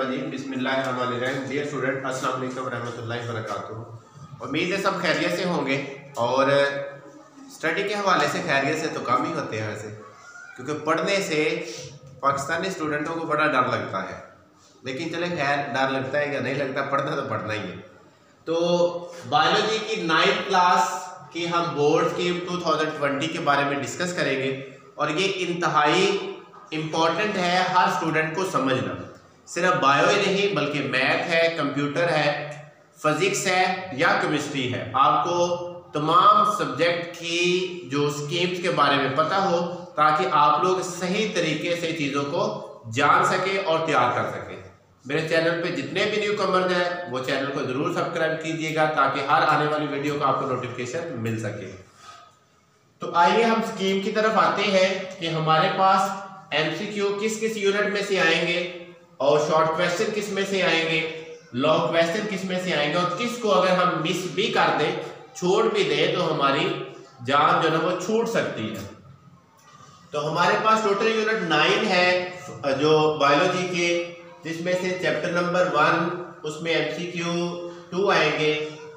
रजीम बिस्मिल्लाहिर्रहमानिर्रहीम। Dear student, अस्सलाम वालेकुम रहमतुल्लाहि व बरकातुहू। उम्मीद है सब खैरियत से होंगे और स्टडी के हवाले से खैरियत से तो कम ही होते हैं वैसे, क्योंकि पढ़ने से पाकिस्तानी स्टूडेंटों को बड़ा डर लगता है। लेकिन चले खैर, डर लगता है या नहीं लगता, पढ़ना तो पढ़ना ही है। तो बायोलॉजी की 9th क्लास की हम बोर्ड की 2020 के बारे में डिस्कस करेंगे और ये इंतहाई इम्पॉर्टेंट है हर स्टूडेंट को समझना। सिर्फ बायो ही नहीं बल्कि मैथ है, कंप्यूटर है, फिजिक्स है या केमिस्ट्री है, आपको तमाम सब्जेक्ट की जो स्कीम्स के बारे में पता हो ताकि आप लोग सही तरीके से चीज़ों को जान सके और तैयार कर सके। मेरे चैनल पे जितने भी न्यू कमर्स हैं वो चैनल को ज़रूर सब्सक्राइब कीजिएगा ताकि हर आने वाली वीडियो का आपको नोटिफिकेशन मिल सके। तो आइए हम स्कीम की तरफ आते हैं कि हमारे पास एमसीक्यू किस किस यूनिट में से आएंगे और शॉर्ट क्वेश्चन किस में से आएंगे, लॉन्ग क्वेश्चन किस में से आएंगे और किसको अगर हम मिस भी कर दें, छोड़ भी दें तो हमारी जान जो है वो छूट सकती है। तो हमारे पास टोटल यूनिट 9 है जो बायोलॉजी के, जिसमें से चैप्टर नंबर 1 उसमें एमसीक्यू 2 आएंगे,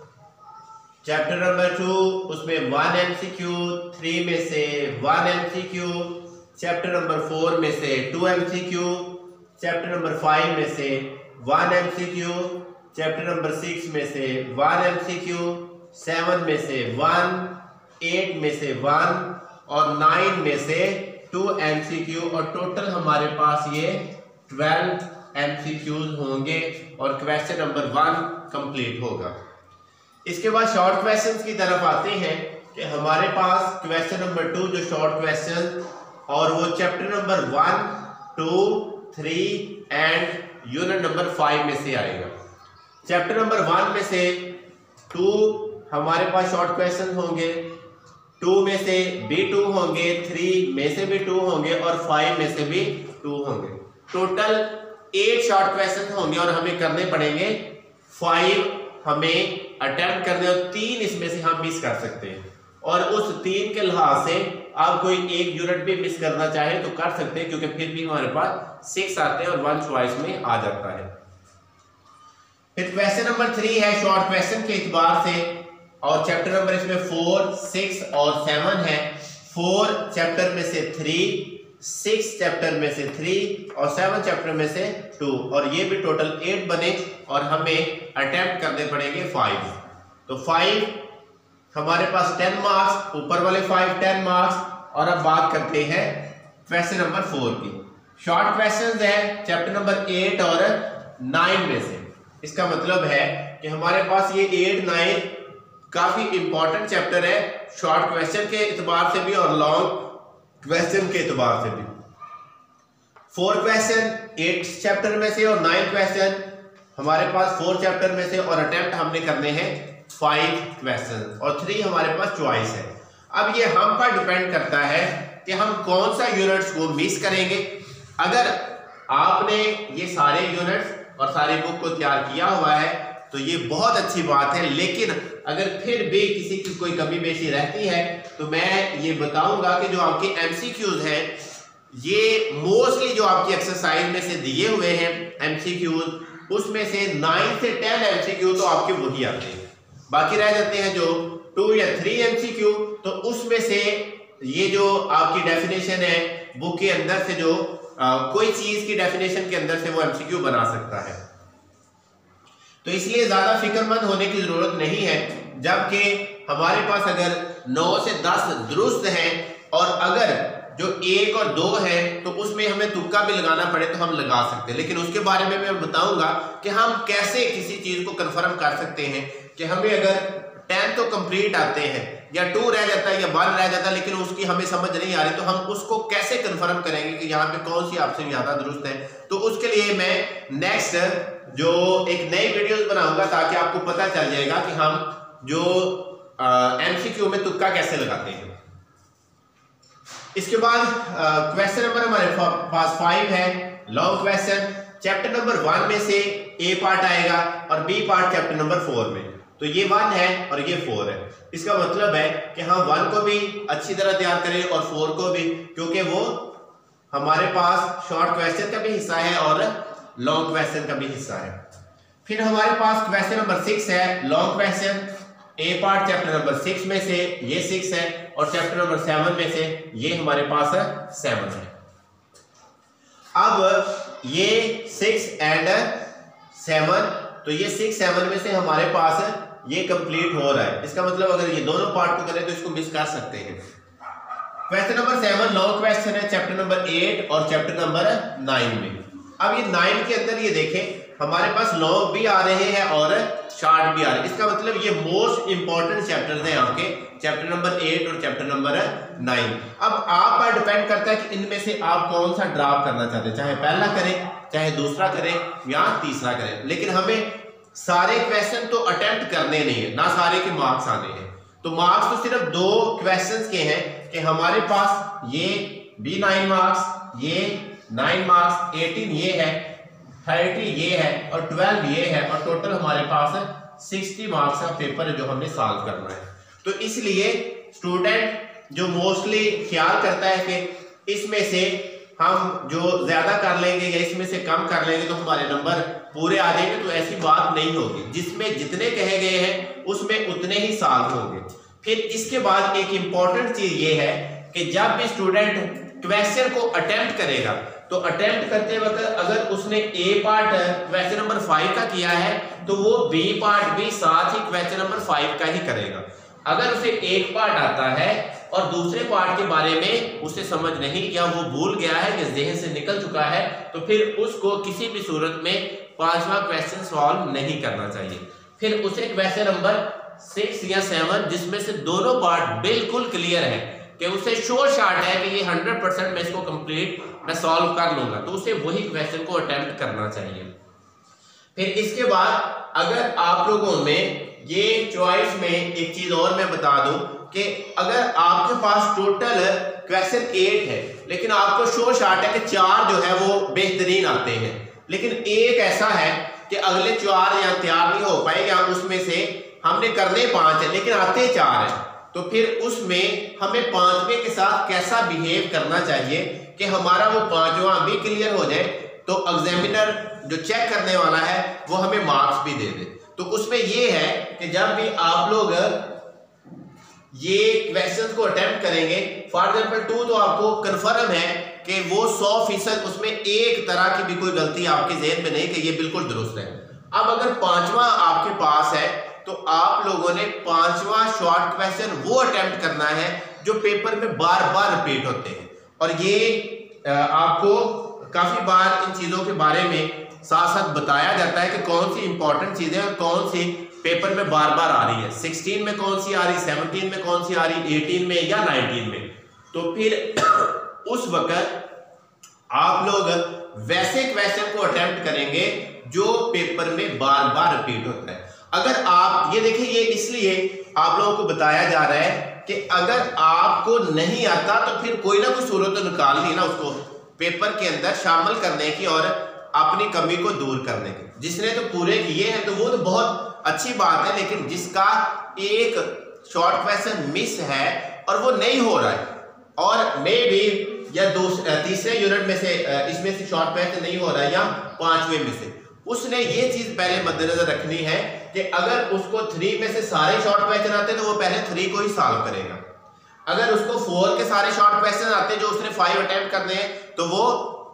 चैप्टर नंबर 2 उसमें 1 एमसीक्यू, 3 में से 1 एमसीक्यू, चैप्टर नंबर 4 में से 2 एमसीक्यू, चैप्टर नंबर 5 में से 1 एमसीक्यू, चैप्टर नंबर 6 में से 1 एमसीक्यू, 7 में से 1, 8 में से 1 और 9 में से 2 एमसीक्यू और टोटल हमारे पास ये 12 एमसीक्यूज होंगे और क्वेश्चन नंबर 1 कंप्लीट होगा। इसके बाद शॉर्ट क्वेश्चंस की तरफ आते हैं कि हमारे पास क्वेश्चन नंबर 2 जो शॉर्ट क्वेश्चन और वो chapter number 1, 2, 3 and unit number 5 में से आएगा। चैप्टर नंबर 1 में से 2 हमारे पास शॉर्ट क्वेश्चन होंगे, 2 में से भी 2 होंगे, 3 में से भी 2 होंगे और 5 में से भी 2 होंगे। टोटल 8 शॉर्ट क्वेश्चन होंगे और हमें करने पड़ेंगे 5 हमें अटेम्प्ट करने और 3 इसमें से हम मिस कर सकते हैं और उस 3 के लिहाज से आप कोई एक यूनिट भी मिस करना चाहे तो कर सकते हैं, क्योंकि फिर भी हमारे पास 6 आते हैं और 1 चॉइस में आ जाता है। फिर क्वेश्चन नंबर 3 है शॉर्ट क्वेश्चन के एतबार से और चैप्टर नंबर इसमें 4, 6 और 7 है। 4 चैप्टर में से 3, 6 चैप्टर में से 3 और 7 चैप्टर में से 2 और ये भी टोटल 8 बने और हमें अटेम्प्ट करने पड़ेंगे 5। तो 5 हमारे पास 10 मार्क्स, ऊपर वाले 5 10 मार्क्स। और अब बात करते हैं क्वेश्चन नंबर 4 की। शॉर्ट क्वेश्चंस है चैप्टर नंबर 8 और 9 में से। इसका मतलब है कि हमारे पास ये 8, 9 काफी इंपॉर्टेंट चैप्टर है शॉर्ट क्वेश्चन के एतबार से भी और लॉन्ग क्वेश्चन के एतबार से भी। 4 क्वेश्चन 8 चैप्टर में से और 9 क्वेश्चन हमारे पास 4 चैप्टर में से और अटेम्प्ट हमने करने हैं 5 क्वेश्चन और 3 हमारे पास चॉइस है। अब ये हम पर डिपेंड करता है कि हम कौन सा यूनिट्स को मिस करेंगे। अगर आपने ये सारे यूनिट्स और सारी बुक को तैयार किया हुआ है तो ये बहुत अच्छी बात है, लेकिन अगर फिर भी किसी की कोई कमी बेशी रहती है तो मैं ये बताऊंगा कि जो आपके एमसीक्यूज हैं ये मोस्टली जो आपकी एक्सरसाइज में से दिए हुए हैं एमसीक्यूज उसमें से 9 से 10 एमसीक्यू तो आपके वही आते हैं, बाकी रह जाते हैं जो 2 या 3 एमसीक्यू। तो उसमें से ये जो आपकी डेफिनेशन है बुक के अंदर से जो कोई चीज की डेफिनेशन के अंदर से वो एमसीक्यू बना सकता है, तो इसलिए ज्यादा फिक्रमंद होने की जरूरत नहीं है। जबकि हमारे पास अगर 9 से 10 दुरुस्त हैं और अगर जो 1 और 2 है तो उसमें हमें तुक्का भी लगाना पड़े तो हम लगा सकते हैं, लेकिन उसके बारे में मैं बताऊंगा कि हम कैसे किसी चीज को कंफर्म कर सकते हैं कि हमें अगर 10 तो कंप्लीट आते हैं या 2 रह जाता है या 1 रह जाता है लेकिन उसकी हमें समझ नहीं आ रही तो हम उसको कैसे कंफर्म करेंगे कि यहाँ पे कौन सी आपसे ज्यादा दुरुस्त है। तो उसके लिए मैं नेक्स्ट जो एक नई वीडियोस बनाऊंगा ताकि आपको पता चल जाएगा कि हम जो एमसीक्यू में तुक्का कैसे लगाते हैं। इसके बाद क्वेश्चन नंबर हमारे पास 5 है लॉन्ग क्वेश्चन। चैप्टर नंबर 1 में से ए पार्ट आएगा और बी पार्ट चैप्टर नंबर 4 में। तो ये 1 है और ये 4 है। इसका मतलब है कि हम 1 को भी अच्छी तरह तैयार करें और 4 को भी, क्योंकि वो हमारे पास शॉर्ट क्वेश्चन का भी हिस्सा है और लॉन्ग क्वेश्चन का भी हिस्सा है। फिर हमारे पास क्वेश्चन नंबर 6 है long question. A part chapter number 6 में से ये 6 है और चैप्टर नंबर 7 में से ये हमारे पास 7 है। अब ये 6 एंड 7, तो ये 6 7 में से हमारे पास ये कंप्लीट हो रहा है। इसका मतलब अगर ये दोनों पार्ट को करें तो इसको मिस कर सकते हैं। क्वेश्चन नंबर 7 लॉन्ग क्वेश्चन है चैप्टर नंबर 8 और चैप्टर नंबर 9 में। अब ये 9 के अंदर ये देखें हमारे पास लॉन्ग भी आ रहे हैं और शार्ट भी आ रहे हैं। इसका मतलब ये मोस्ट इंपॉर्टेंट चैप्टर्स हैं आपके, चैप्टर नंबर 8 और चैप्टर नंबर 9। अब आप पर डिपेंड करता है कि इनमें से आप कौन सा ड्रॉप करना चाहते हैं, चाहे पहला करें, चाहे दूसरा करें या तीसरा करें। लेकिन हमें सारे क्वेश्चन तो अटेम्प्ट करने नहीं है, ना सारे के मार्क्स आने हैं। तो मार्क्स तो सिर्फ 2 क्वेश्चंस के हैं कि हमारे पास ये भी 9 मार्क्स, ये 9 मार्क्स, 18 ये है, 30 ये है और 12 ये है और टोटल हमारे पास 60 मार्क्स का पेपर है जो हमने सॉल्व करना है। तो इसलिए स्टूडेंट जो मोस्टली ख्याल करता है कि इसमें से हम जो ज्यादा कर लेंगे या इसमें से कम कर लेंगे तो हमारे नंबर पूरे आ जाएंगे, तो ऐसी बात नहीं होगी। जिसमें जितने कहे गए हैं उसमें उतने ही सॉल्व होंगे। फिर इसके बाद एक इंपॉर्टेंट चीज ये है कि जब भी स्टूडेंट क्वेश्चन को अटेम्प्ट करेगा तो अटेम्प्ट करते वक्त अगर उसने ए पार्ट क्वेश्चन नंबर 5 का किया है तो वो बी पार्ट भी साथ ही क्वेश्चन नंबर 5 का ही करेगा। अगर उसे एक पार्ट आता है और दूसरे पार्ट के बारे में उसे समझ नहीं या वो भूल गया है या ज़हन से निकल चुका है तो फिर उसको किसी भी सूरत में 5वां क्वेश्चन सॉल्व नहीं करना चाहिए। फिर उसे क्वेश्चन नंबर 6 या 7 जिसमें से दोनों पार्ट बिल्कुल क्लियर है कि उसे श्योर शॉट है कि ये 100% मैं इसको कंप्लीट मैं सॉल्व कर लूंगा, तो उसे वही क्वेश्चन को अटेम्प्ट करना चाहिए। फिर इसके बाद अगर आप लोगों में ये चॉइस में एक चीज और मैं बता दूं कि अगर आपके पास टोटल क्वेश्चन 8 है लेकिन आपको श्योर शॉट है कि 4 जो है वो बेहतरीन आते हैं, लेकिन एक ऐसा है कि अगले 4 या तैयार नहीं हो पाए या उसमें से हमने करने 5 है लेकिन आते 4 है, तो फिर उसमें हमें 5वें के साथ कैसा बिहेव करना चाहिए कि हमारा वो 5वां भी क्लियर हो जाए तो एग्जामिनर जो चेक करने वाला है वो हमें मार्क्स भी दे दे। तो उसमें ये है कि जब भी आप लोग ये क्वेश्चंस को अटेम्प्ट करेंगे, फॉर एग्जाम्पल 2 तो आपको कंफर्म है कि वो 100% उसमें एक तरह की भी कोई गलती आपके ज़हन में नहीं कि ये बिल्कुल दुरुस्त है। अब अगर 5वां आपके पास है तो आप लोगों ने 5वां शॉर्ट क्वेश्चन वो अटेम्प्ट करना है जो पेपर में बार बार रिपीट होते हैं। और ये आपको काफी बार इन चीजों के बारे में साथ साथ बताया जाता है कि कौन सी इंपॉर्टेंट चीजें और कौन सी पेपर में बार बार आ रही है। 16 में कौन सी आ रही, 17 में कौन सी आ रही, 18 में या 19 में। तो फिर उस वक्त आप लोग वैसे क्वेश्चन को अटेम्प्ट करेंगे जो पेपर में बार बार रिपीट होता है। अगर आप ये देखिए, ये इसलिए आप लोगों को बताया जा रहा है कि अगर आपको नहीं आता तो फिर कोई ना कोई सूरत तो निकालनी ना उसको पेपर के अंदर शामिल करने की और अपनी कमी को दूर करने की। जिसने तो पूरे किए हैं तो वो तो बहुत अच्छी बात है, लेकिन जिसका एक शॉर्ट क्वेश्चन मिस है और वो नहीं हो रहा है और मे भी या तीसरे यूनिट में से इसमें से शॉर्ट क्वेश्चन नहीं हो रहा है या 5वें में से, उसने ये चीज पहले मद्देनजर रखनी है कि अगर उसको 3 में से सारे शॉर्ट क्वेश्चन आते तो वो पहले 3 को ही सॉल्व करेगा। अगर उसको 4 के सारे शॉर्ट क्वेश्चन आते जो उसने 5 अटेम्प्ट करने हैं तो वो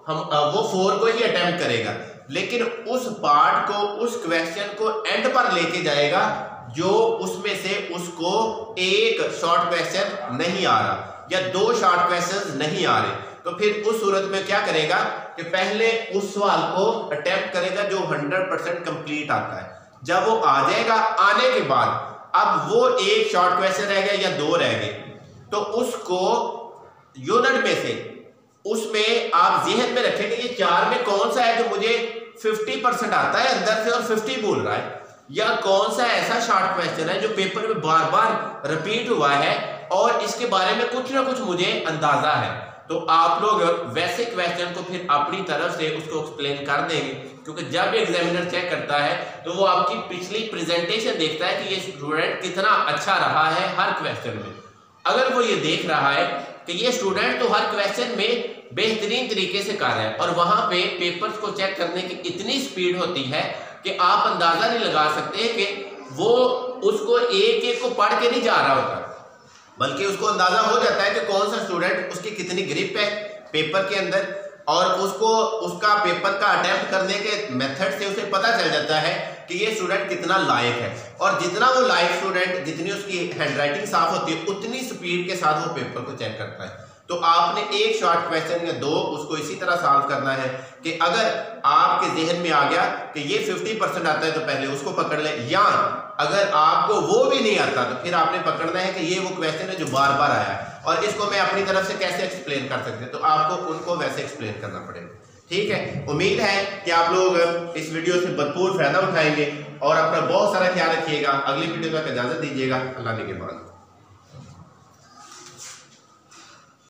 4 को ही अटेम्प्ट करेगा, लेकिन उस पार्ट को, उस क्वेश्चन को एंड पर लेके जाएगा जो उसमें से उसको एक शॉर्ट क्वेश्चन नहीं आ रहा या 2 शॉर्ट क्वेश्चन नहीं आ रहे। तो फिर उस सूरत में क्या करेगा कि पहले उस सवाल को अटेम्प्ट करेगा जो 100% कंप्लीट आता है। जब वो आ जाएगा, आने के बाद अब वो एक शॉर्ट क्वेश्चन रह गया या 2 रह गए तो उसको यूनिट में से उसमें आप ज़हन में रखेंगे ये 4 में कौन सा है जो मुझे 50% आता है अंदर से और 50 बोल रहा है, या कौन सा ऐसा शॉर्ट क्वेश्चन है जो पेपर में बार बार रिपीट हुआ है और इसके बारे में कुछ ना कुछ मुझे अंदाजा है। तो आप लोग वैसे क्वेश्चन को फिर अपनी तरफ से उसको एक्सप्लेन कर देंगे, क्योंकि जब भी एग्जामिनर चेक करता है तो वो आपकी पिछली प्रेजेंटेशन देखता है कि ये स्टूडेंट कितना अच्छा रहा है हर क्वेश्चन में। अगर वो ये देख रहा है कि ये स्टूडेंट तो हर क्वेश्चन में बेहतरीन तरीके से कर रहा है और वहां पे पेपर्स को चेक करने की इतनी स्पीड होती है कि आप अंदाजा नहीं लगा सकते कि वो उसको एक एक को पढ़ के नहीं जा रहा होता, बल्कि उसको अंदाजा हो जाता है कि कौन सा स्टूडेंट उसकी कितनी ग्रिप है पेपर के अंदर, और उसको उसका पेपर का अटेम्प्ट करने के मेथड से उसे पता चल जाता है कि ये स्टूडेंट कितना लायक है। और जितना वो लायक स्टूडेंट, जितनी उसकी हैंडराइटिंग साफ होती है, उतनी स्पीड के साथ वो पेपर को चेक करता है। तो आपने एक शॉर्ट क्वेश्चन या दो उसको इसी तरह सॉल्व करना है कि अगर आपके जहन में आ गया कि ये 50% आता है तो पहले उसको पकड़ ले, या अगर आपको वो भी नहीं आता तो फिर आपने पकड़ना है कि ये वो क्वेश्चन है जो बार बार आया है और इसको मैं अपनी तरफ से कैसे एक्सप्लेन कर सकते हैं, तो आपको उनको वैसे एक्सप्लेन करना पड़ेगा। ठीक है, उम्मीद है कि आप लोग इस वीडियो से भरपूर फायदा उठाएंगे और अपना बहुत सारा ख्याल रखिएगा। अगली वीडियो तक इजाजत दीजिएगा। अल्लाह ने के बाद।